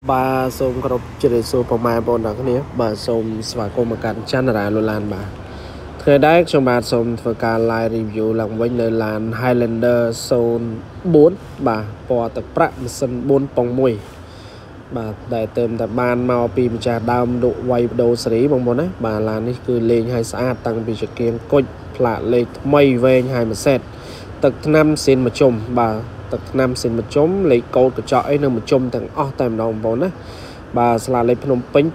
bà xôm có chỉ để số phòng mai bọn đó cái này bà xôm và cô mà cắn chăn là luôn lan bà thời đấy trong bà xôm vừa cả live review làm với nơi làn Highlander zone 4 bà bỏ tập prạ sân 4 pong mùi bà đại tầm tập ban mau pì trà đam độ quay đồ xử bằng bọn đấy bà làនេះគឺលេងឲ្យស្អាតតាំងពីចកៀងគុជផ្លាកលេខថ្មីវែងឲ្យមួយសេតទឹកថ្នាំស៊ីនមួយជុំបាទទឹកថ្នាំស៊ីនមួយជុំលេខកូដកញ្ចក់អីនៅមួយជុំទាំងអស់តែម្ដងបងប្អូនណាបាទស្លាកលេខភ្នំពេញ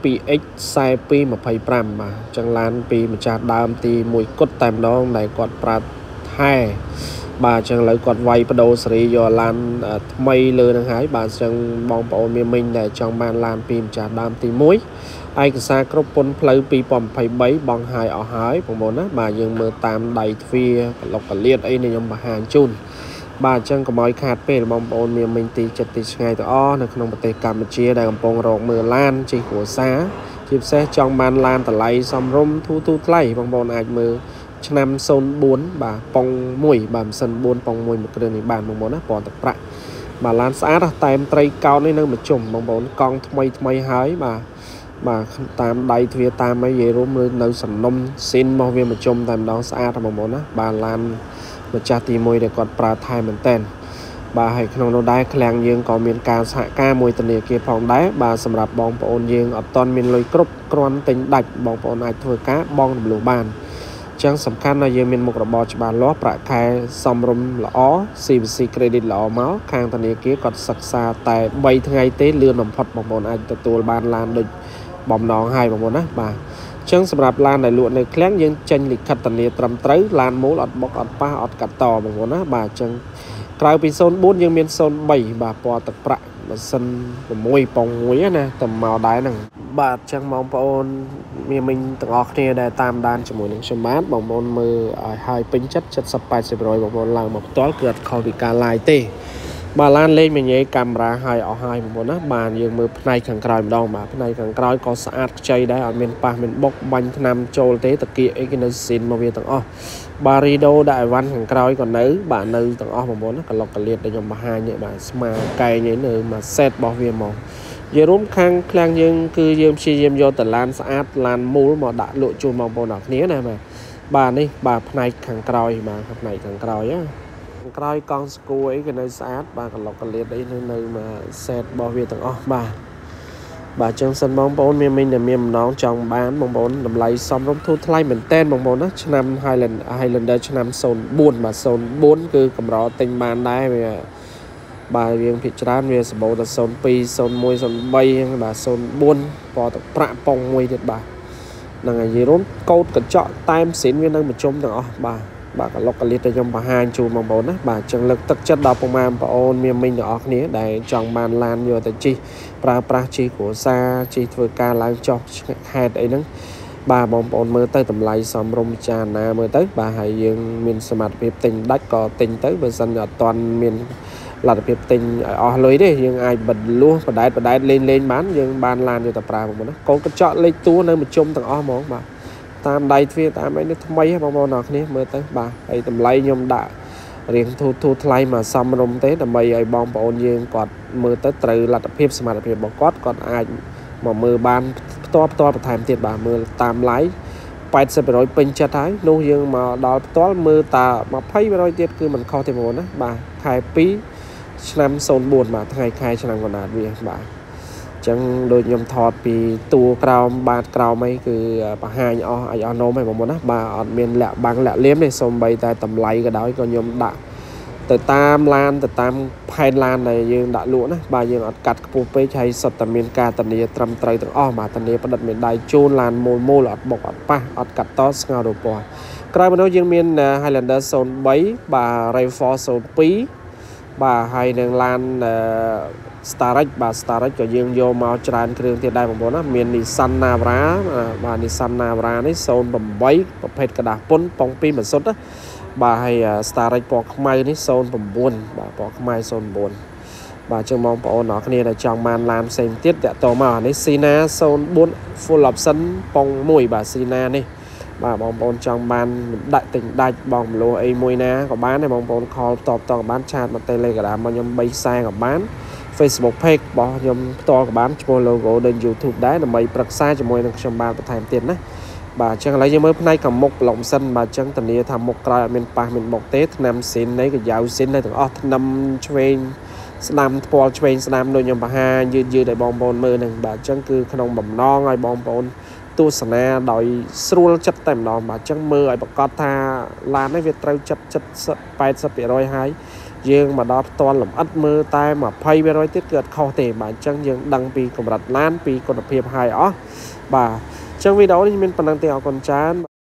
2x4225 បាទចឹងឡានពីម្ចាស់ដើមទី1គត់តែម្ដងដែលគាត់ប្រាប់ថែបាទចឹងឥឡូវគាត់វាយបដូរសេរីយកឡានថ្មីលើនឹងហើយបាទចឹងបងប្អូនមានមិញដែលចង់បានឡានពីម្ចាស់ដើមទី1ឯកសារគ្រប់ពន្ធផ្លូវ2023បងហើយអស់ហើយបងប្អូនណាបាទយើងមើលតាមដៃទ្វារក្លុកកលៀតអីខ្ញុំបង្ហាញជូនបាទចឹងកុំឲ្យខាតពេលបងប្អូនមានមិញទីចិត្តទីឆ្ងាយទាំងអស់នៅក្នុងប្រទេសកម្ពុជាដែលកំពុងរកមើលឡានជិះគ្រួសារជាពិសេសចង់បានឡានតម្លៃសមរម្យទូថ្លៃបងប្អូនអាចមើលឆ្នាំ04បាទប៉ុង1បាទម៉ាស៊ីន4ប៉ុង1មួយគ្រឿងនេះបានបងប្អូនណាពណ៌ទឹកប្រាក់បាទឡានស្អាតតែមត្រីកោតនេះនៅមួយជុំបងប្អូនកង់ថ្មីហើយបាទតាមដៃទ្វារតាមអីនិយាយរួមនៅសំណុំស៊ីនមកវាមួយជុំតែម្ដងស្អាតបងប្អូនណាបាទឡានម្ចាស់ទី1ដែលគាត់ប្រើថែមែនតែនបាទហើយក្នុងនោះដែរឃ្លាំងយើងក៏មានការសហការមួយធនាគារផងដែរបាទសម្រាប់បងប្អូនយើងអត់ទាន់មានលុយគ្រប់គ្រាន់ទិញដាច់បងប្អូនអាចធ្វើការបងរំលោះបានចឹងសំខាន់ណាស់យើងមានមុខរបរច្បាស់លាស់ប្រាក់ខែសមរម្យល្អ CVC credit ល្អមកខាងធនាគារគាត់សិក្សាតែ3ថ្ងៃទេលឿនបំផុតបងប្អូនអាចទទួលបានឡានដូចបំណងហើយបងប្អូនណាបាទចឹងសម្រាប់ឡានដែលលក់នៅឃ្លាំងយើងចេញលិខិតធានាត្រឹមត្រូវឡានមូលអត់បុកអត់ប៉ះអត់កាត់តបងប្អូនណាបាទចឹងក្រៅពី04យើងមាន03បាទពណ៌ទឹកប្រាក់ម៉ាស៊ីន6ប៉ុង1ណាតែមកដែរហ្នឹងបាទចឹងបងប្អូនមានមិញទាំងអស់គ្នាដែលតាមដានជាមួយនឹងខ្ញុំបាទបងប្អូនមើលឲ្យហើយពេញចិត្ត 70-80% បងប្អូនឡើងមកផ្ទាល់គឺអត់ខុសពីការ live ទេបាទឡានលេងមញ៉េកាមេរ៉ាឲ្យអស់ហើយបងប្អូនណាបាទយើងមើលផ្នែកខាងក្រោយម្ដងបាទផ្នែកខាងក្រោយក៏ស្អាតខ្ចីដែរអត់មានប៉ះមានបុកបាញ់ថ្នាំចូលទេតាគៀកអីគេនៅស៊ីនមកវាទាំងអស់បាទរីដូដាក់អីវ៉ាន់ខាងក្រោយក៏នៅបាទនៅទាំងអស់បងប្អូនណាក្លុកកលៀតដែលខ្ញុំបង្ហាញនេះបាទស្មាកែងឯនៅមួយសេតរបស់វាមកនិយាយរួមខាងឃ្លាំងយើងគឺយើងព្យាយាមយកតឡានស្អាតឡានមូលមកដាក់លក់ជូនបងប្អូនអរគ្នាណាបាទនេះបាទផ្នែកខាងក្រោយបាទផ្នែកខាងក្រោយក្រោយកង់ស្គូអីក៏នៅស្អាតបាទក្លុកកលៀតអីនៅមួយសេតរបស់វាទាំងអស់បាទចឹងសិនបងប្អូនមានមិញតែមានម្ដងចង់បានបងប្អូនតម្លៃសមរម្យធូរថ្លៃមែនតែនបងប្អូនណាឆ្នាំ Highlander ឆ្នាំ04បាទ04គឺកម្រទិញបានដែរវាបាទយើងភាគច្រើនវាសម្បូរតែ02 01 03បាទ04ពណ៌ទឹកប្រាក់ប៉ុង1ទៀតបាទហ្នឹងហើយនិយាយរួមកូដកញ្ចក់តែមស៊ីនវានៅមួយជុំទាំងអស់បាទក្លុកកលៀតដែលខ្ញុំបង្ហាញជូនបងប្អូនណាបាទចឹងលើកទឹកចិត្តដល់ពុកម៉ែបងប្អូនមានមិញទាំងអស់គ្នាដែលចង់បានឡានយកទៅជិះប្រើប្រាស់ជិះគ្រួសារជិះធ្វើការឡើងចុះខេត្តអីហ្នឹងបាទបងប្អូនមើលទៅតម្លៃសមរម្យចាណាមើលទៅបាទហើយយើងមានសមត្ថភាពទិញដាច់ក៏ទិញទៅបើសិនអត់ទាន់មានលទ្ធភាពទិញឲ្យអស់លុយទេយើងអាចបដលួសបដែតលេងបានយើងបានឡានយកទៅប្រើបងប្អូនណាកូនកញ្ចក់លេខតួនៅមួយជុំទាំងអស់ហ្មងបាទតាមដៃទ្វារតាមអីនេះថ្មីបងប្អូនអរគ្នាមើលទៅបាទហើយតម្លៃខ្ញុំដាក់រៀងធូរថ្លៃមកសមរម្យទេដើម្បីឲ្យបងប្អូនយើងគាត់មើលទៅត្រូវលទ្ធភាពសមត្ថភាពរបស់គាត់អាចមកមើលបានផ្ទាល់បន្ថែមទៀតបាទមើលតាម live 80% ពេញចិត្តហើយនោះយើងមកដល់ផ្ទាល់មើលតា 20% ទៀតគឺមិនខុសទេបងប្អូនណាបាទខែ2ឆ្នាំ04បាទថ្ងៃខែឆ្នាំកណ្ដាលវាបាទចឹងដូចខ្ញុំថតពីតួក្រោមបាតក្រោមអីគឺបង្ហាញអស់ឲ្យអស់នោមហ្នឹងបងប្អូនណាបាទអត់មានលាក់បាំងលាក់លៀមទេសូម្បីតែតម្លៃក៏ដោយក៏ខ្ញុំដាក់ទៅតាមឡានទៅតាមផែនឡានដែលយើងដាក់លក់ណាបាទយើងអត់កាត់ខ្ពស់ពេកហើយសុទ្ធតែមានការធានាត្រឹមត្រូវទាំងអស់បាទធានាផ្ដិតមានដៃជូនឡានមូលអត់បុកអត់ប៉ះអត់កាត់តស្ងោររូបពណ៌ក្រោយមកនោះយើងមាន Highlander 03បាទ V4 02បាទហើយនឹងឡានStarrage បាទ Starrage ក៏យើងយកមកច្រើនគ្រឿងទៀតដែរបងប្អូនណាមាន Nissan Navara បាទ Nissan Navara នេះ08ប្រភេទกระดาษពុនប៉ុង2ម៉ាស៊ុតណាបាទហើយ Starrage ពណ៌ខ្មៅនេះ09បាទពណ៌ខ្មៅ09បាទចឹងបងប្អូនអរគ្នាដែលចង់បានឡានផ្សេងទៀតតាក់ទងមកនេះ Sina 04 full option ប៉ុង1បាទ Sina នេះបាទបងប្អូនចង់បានដាក់ទិញដាច់បងមលោអីមួយណាក៏បានដែរបងប្អូនខលតបក៏បានឆាតមក Telegram មកខ្ញុំ340ក៏បាន Facebook page របស់ខ្ញុំផ្ទាល់ក៏បានឈ្មោះ logo នៅ YouTube ដែរដើម្បីប្រឹក្សាជាមួយនឹងខ្ញុំបានបន្ថែមទៀតណាបាទអញ្ចឹងឥឡូវយើងមើលផ្នែកខាងមុខប្លុកសិនបាទអញ្ចឹងធានាថាមុខក្រោយអត់មានប៉ះមានបុកទេថ្នាំស៊ីននៃកាយ៉ាវស៊ីននៅទាំងអស់ថ្នាំឆ្វេងស្ដាំថ្ពាល់ឆ្វេងស្ដាំដូចខ្ញុំបង្ហាញយឺតឲ្យបងប្អូនមើលហ្នឹងបាទអញ្ចឹងគឺក្នុងបំណងឲ្យបងប្អូនទស្សនាដោយស្រួលចិត្តតែម្ដងបាទអញ្ចឹងមើលឲ្យប្រកាសថាឡាននេះវាត្រូវ80% ហើយយើងមកដល់ផ្ទាល់លម្អិតមើលតែ20% ទៀតគឺអត់ខុសទេបាទអញ្ចឹងយើងដឹងពីកម្រិតឡានពីគុណភាពហើយអស់បាទអញ្ចឹងវីដេអូនេះមានប៉ុណ្ណឹងទេអរគុណច្រើន